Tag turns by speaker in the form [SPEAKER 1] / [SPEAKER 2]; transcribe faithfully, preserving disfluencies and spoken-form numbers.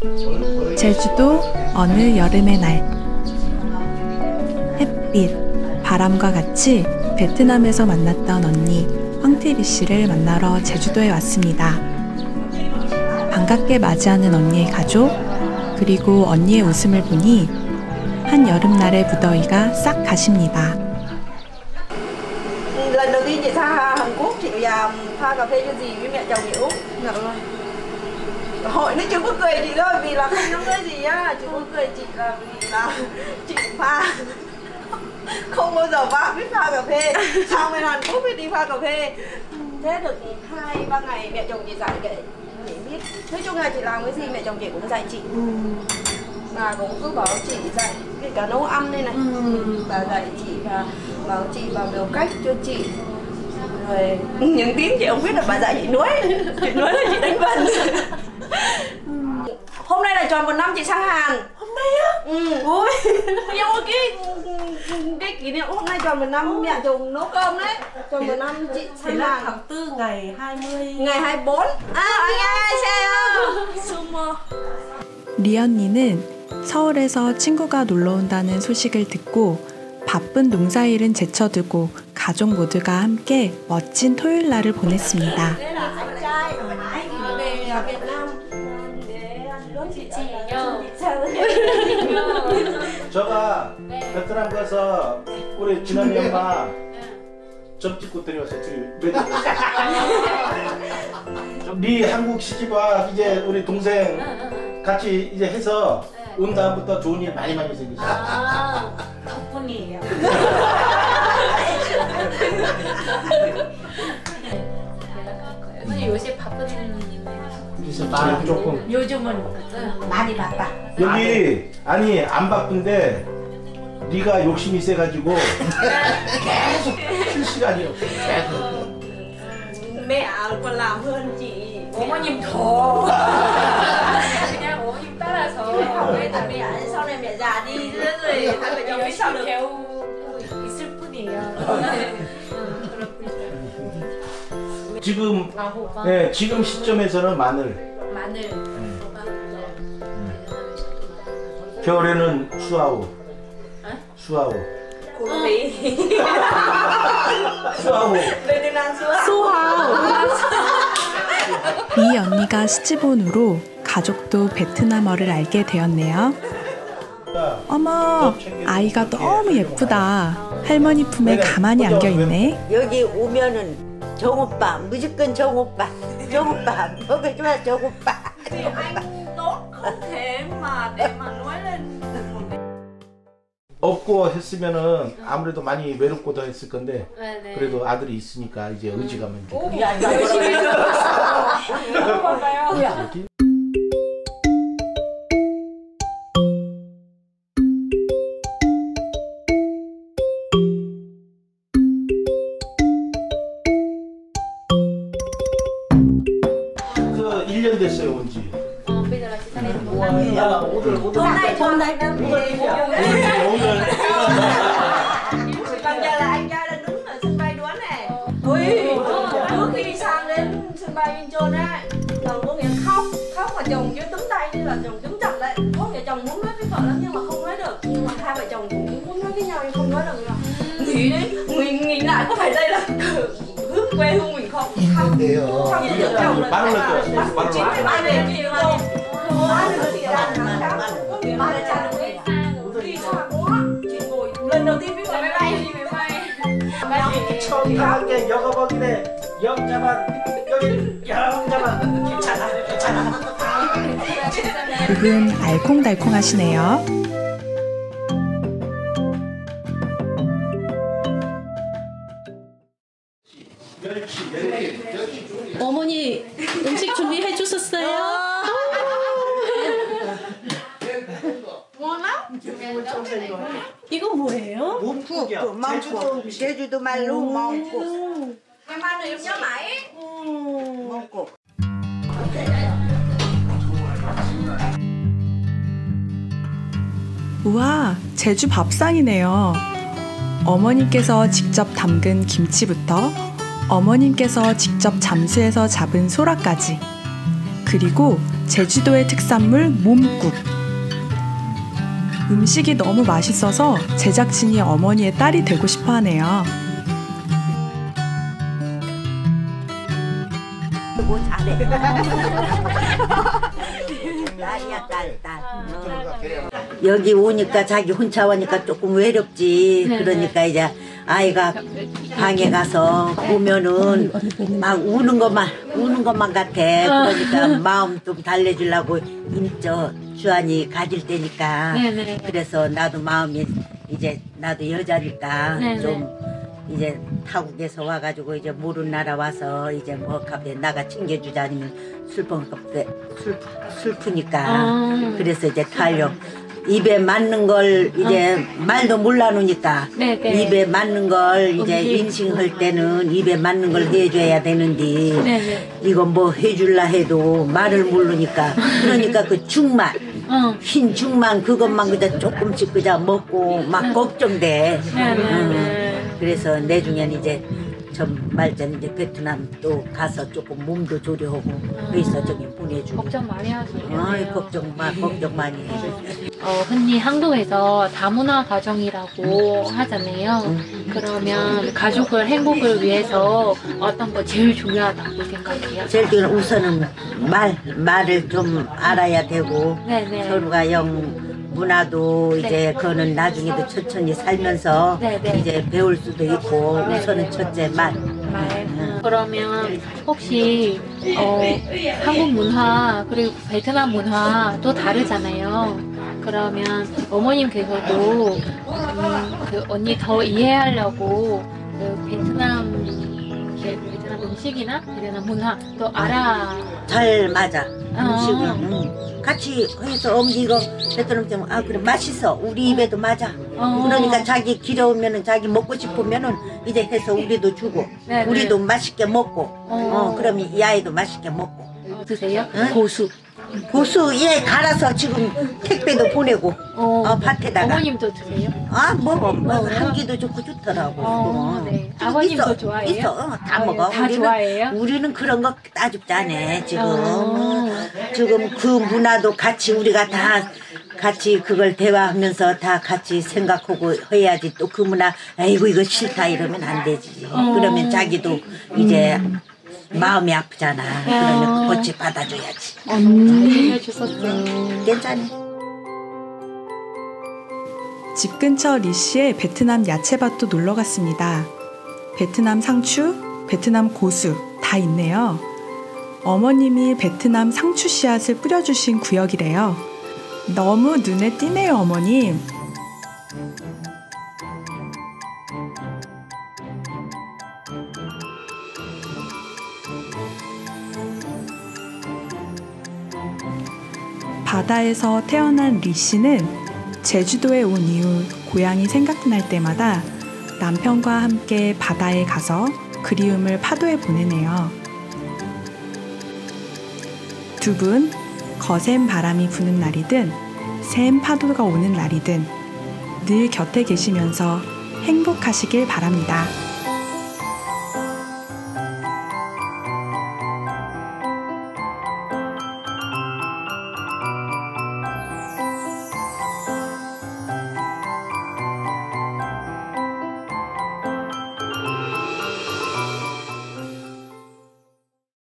[SPEAKER 1] 제주도 어느 여름의 날, 햇빛, 바람과 같이 베트남에서 만났던 언니 황티비 씨를 만나러 제주도에 왔습니다. 반갑게 맞이하는 언니의 가족, 그리고 언니의 웃음을 보니 한 여름날의 무더위가 싹 가십니다.
[SPEAKER 2] lần đầu tiên chị sang Hàn Quốc, chị làm pha cà phê cho dì với mẹ chồng chị Úc. Dạ vâng. Hội nó chưa có cười chị thôi, vì là không nói cái gì á, chỉ có cười chị là vì là chị pha không bao giờ pha biết pha cà phê. Sang bên Hàn Quốc biết đi pha cà phê. Thế được hai ba ngày mẹ chồng chị dạy kệ chị biết. Nói chung là chị làm cái gì mẹ chồng chị cũng dạy chị. Và cũng cứ bảo chị dạy kể cả nấu ăn đây này, ừ. Bà dạy chị và bảo chị bằng nhiều cách cho chị. Rồi những tiếng chị không biết là bà dạy chị nuối, chị nuối là chị đánh vần. Hôm nay là tròn một năm chị sang Hàn. Hôm nay á? Ừ. Ui, em ơi cái cái kỷ niệm hôm nay tròn một năm mẹ chồng nấu cơm đấy. Tròn một năm chị sang Hàn.
[SPEAKER 3] tháng tư ngày hai mươi.
[SPEAKER 2] ngày hai mươi bốn. À, 안녕하세요. 수모.
[SPEAKER 1] 리 언니는 서울에서 친구가 놀러 온다는 소식을 듣고 바쁜 농사일은 제쳐두고 가족 모두가 함께 멋진 토요일 날을 보냈습니다.
[SPEAKER 4] 저가 베트남 가서 우리 지난 연마 점 찍고 데려왔어. 네 한국 시집와 이제 우리 동생 같이 이제 해서 온 다음부터 좋은 일 많이 많이 생기죠.
[SPEAKER 3] 아, 덕분이에요. 언니 요새 바쁜
[SPEAKER 4] 요새 조금
[SPEAKER 3] 요즘은 많이 바빠.
[SPEAKER 4] 여기 아니 안 바쁜데 네가 욕심이 세가지고 계속 쉴 시간이 없어. 계속.
[SPEAKER 2] Mẹ còn làm hơn chị.
[SPEAKER 3] 어머님 더. 그냥 어머님 따라서.
[SPEAKER 2] Với tại mẹ sau này mẹ già đi nữa rồi hai vợ chồng biết sao được.
[SPEAKER 3] 배우고 있을 뿐이에요.
[SPEAKER 4] 지금
[SPEAKER 3] 아, 호박.
[SPEAKER 4] 네, 지금 시점에서는 마늘.
[SPEAKER 3] 마늘.
[SPEAKER 4] 음.
[SPEAKER 3] 호박.
[SPEAKER 4] 겨울에는 수아우.
[SPEAKER 3] 어?
[SPEAKER 4] 수아우.
[SPEAKER 2] Quý.
[SPEAKER 4] 수아우.
[SPEAKER 2] 베트남 수아.
[SPEAKER 1] 리 언니가 시집 온 후로 가족도 베트남어를 알게 되었네요. 어머, 아이가 너무 예쁘다. 할머니 품에 가만히 안겨있네.
[SPEAKER 5] 여기 오면은 정오빠, 무조건 정오빠. 정오빠, 먹어줘야 정오빠.
[SPEAKER 2] Thì anh tốt không thể mà để mà nói lên.
[SPEAKER 4] 없고 했으면은 아무래도 많이 외롭고 더 했을 건데
[SPEAKER 3] 네네.
[SPEAKER 4] 그래도 아들이 있으니까 이제 의지가 먼저.
[SPEAKER 3] 열심히 들어봤어요. 봐봐요.
[SPEAKER 4] 그 일 년 됐어요 온지.
[SPEAKER 3] 어, bây giờ là chị sang đây được một năm rồi.
[SPEAKER 4] 오늘 오늘
[SPEAKER 2] Hôm nay hôm nay năm
[SPEAKER 4] 오늘 오늘
[SPEAKER 2] Còn giờ là anh trai đang đứng ở sân bay Đuán này. Ui, trước khi sang đến sân bay Incheon á, chồng có nghĩa khóc, khóc mà chồng chứ túm tay đi là chồng túm chặt đấy. Có nghĩa chồng muốn nói với vợ lắm nhưng mà không nói được. Nhưng mà hai vợ chồng cũng muốn nói với nhau nhưng không nói được. Nghĩ đấy, mình nghĩ lại có phải đây là hướng quê hương mình không? Không. Không nhìn được chồng là
[SPEAKER 4] 말을 넣었어요. 말을
[SPEAKER 2] chín mươi
[SPEAKER 4] 넣었어요.
[SPEAKER 2] ba年gì mà ba được thì ra tháng khác có nghĩa ba là cha được đấy. Đi xa quá, chị ngồi lần đầu tiên biết là máy bay đi máy bay.
[SPEAKER 4] 이렇게 여가버기네 영자만 여기 영자만 괜찮아 괜찮아.
[SPEAKER 1] 그분 알콩달콩 하시네요.
[SPEAKER 6] 어머니 음식 준비해 주셨어요? 이거 뭐예요?
[SPEAKER 5] 묵국, 멍국. 제주도 말로 멍국.
[SPEAKER 2] Em ăn thì em nhớ mãi.
[SPEAKER 5] 멍국.
[SPEAKER 1] 우와, 제주 밥상이네요. 어머님께서 직접 담근 김치부터 어머님께서 직접 잠수해서 잡은 소라까지, 그리고 제주도의 특산물 몸국. 음식이 너무 맛있어서 제작진이 어머니의 딸이 되고 싶어 하네요.
[SPEAKER 5] 뭐 잘해. 딸이야 딸 딸. 어. 여기 오니까 자기 혼자 오니까 조금 외롭지. 그러니까 이제 아이가 방에 가서 보면은 막 우는 것만 우는 것만 같아. 그러니까 마음 좀 달래주려고 인저 주안이 가질 때니까.
[SPEAKER 3] 네네.
[SPEAKER 5] 그래서 나도 마음이 이제 나도 여자니까
[SPEAKER 3] 네네.
[SPEAKER 5] 좀 이제 타국에서 와가지고 이제 모르는 나라 와서 이제 뭐 갑자기 나가 챙겨주자 아니면 슬픈 것 슬 슬프니까.
[SPEAKER 3] 아.
[SPEAKER 5] 그래서 이제 타려. 입에 맞는 걸 이제 어. 말도 몰라놓으니까
[SPEAKER 3] 네네.
[SPEAKER 5] 입에 맞는 걸 이제
[SPEAKER 3] 음식.
[SPEAKER 5] 인식할 때는 입에 맞는 걸 해줘야 되는데
[SPEAKER 3] 네네.
[SPEAKER 5] 이거 뭐 해줄라 해도 말을 모르니까 그러니까 그 죽만
[SPEAKER 3] 어.
[SPEAKER 5] 흰 죽만 그것만 그저 조금씩 그저 먹고 막 걱정돼.
[SPEAKER 3] 네네.
[SPEAKER 5] 음. 그래서 내중엔 이제 전 말전 이제 베트남 또 가서 조금 몸도 조리하고 회사 저기 보내주고.
[SPEAKER 3] 걱정 많이 하시네요.
[SPEAKER 5] 아이 걱정 마 걱정 많이 해.
[SPEAKER 3] 어, 흔히 한국에서 다문화 가정이라고 하잖아요.
[SPEAKER 5] 음.
[SPEAKER 3] 그러면 가족을 행복을 위해서 어떤 거 제일 중요하다고 생각해요?
[SPEAKER 5] 제일 중요한 우선은 말 말을 좀 알아야 되고
[SPEAKER 3] 네네.
[SPEAKER 5] 서로가 영 문화도
[SPEAKER 3] 네.
[SPEAKER 5] 이제 그거는 나중에도 천천히 살면서
[SPEAKER 3] 네네.
[SPEAKER 5] 이제 배울 수도 있고
[SPEAKER 3] 네.
[SPEAKER 5] 우선은 첫째 말.
[SPEAKER 3] 말. 음. 그러면 혹시 어, 한국 문화 그리고 베트남 문화도 다르잖아요. 그러면 어머님께서도 음, 그 언니 더 이해하려고 그 베트남 이렇게 베트남 음식이나 베트남 문화 또 알아.
[SPEAKER 5] 잘 맞아.
[SPEAKER 3] 어.
[SPEAKER 5] 음식은 응. 같이 해서 엄지 이거 베트남 때문에 아 그래 맛있어 우리 입에도 맞아.
[SPEAKER 3] 어.
[SPEAKER 5] 그러니까 자기 길어오면은 자기 먹고 싶으면은 이제 해서 우리도 주고
[SPEAKER 3] 네네.
[SPEAKER 5] 우리도 맛있게 먹고
[SPEAKER 3] 어.
[SPEAKER 5] 어 그러면 이 아이도 맛있게 먹고.
[SPEAKER 3] 어, 드세요?
[SPEAKER 5] 응?
[SPEAKER 3] 고수.
[SPEAKER 5] 고수 얘 갈아서 지금 택배도 보내고
[SPEAKER 3] 어.
[SPEAKER 5] 어, 밭에다가
[SPEAKER 3] 어머님도 드세요?
[SPEAKER 5] 아 먹어 뭐,
[SPEAKER 3] 먹어요?
[SPEAKER 5] 향기도 좋고 좋더라고.
[SPEAKER 3] 어, 네.
[SPEAKER 5] 좀
[SPEAKER 3] 아버님도
[SPEAKER 5] 있어,
[SPEAKER 3] 좋아해요?
[SPEAKER 5] 있어 어, 다
[SPEAKER 3] 아,
[SPEAKER 5] 먹어.
[SPEAKER 3] 다
[SPEAKER 5] 우리는,
[SPEAKER 3] 좋아해요?
[SPEAKER 5] 우리는 그런 거 따죽지 않아 지금.
[SPEAKER 3] 어.
[SPEAKER 5] 지금 그 문화도 같이 우리가 다 같이 그걸 대화하면서 다 같이 생각하고 해야지. 또 그 문화 아이고 이거 싫다 이러면 안 되지.
[SPEAKER 3] 어.
[SPEAKER 5] 그러면 자기도 이제 마음이 아프잖아. 그러면 그것이 받아줘야지.
[SPEAKER 3] 잘 해주셨어요.
[SPEAKER 5] 괜찮아.
[SPEAKER 1] 집 근처 리시의 베트남 야채밭도 놀러 갔습니다. 베트남 상추, 베트남 고수 다 있네요. 어머님이 베트남 상추 씨앗을 뿌려주신 구역이래요. 너무 눈에 띄네요, 어머님. 바다에서 태어난 리 씨는 제주도에 온 이후 고향이 생각날 때마다 남편과 함께 바다에 가서 그리움을 파도에 보내네요. 두 분 거센 바람이 부는 날이든 센 파도가 오는 날이든 늘 곁에 계시면서 행복하시길 바랍니다.